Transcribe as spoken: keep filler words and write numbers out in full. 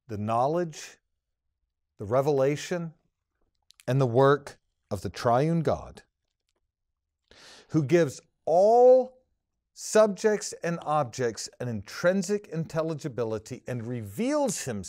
the knowledge, the revelation, and the work of the triune God, who gives all subjects and objects an intrinsic intelligibility and reveals himself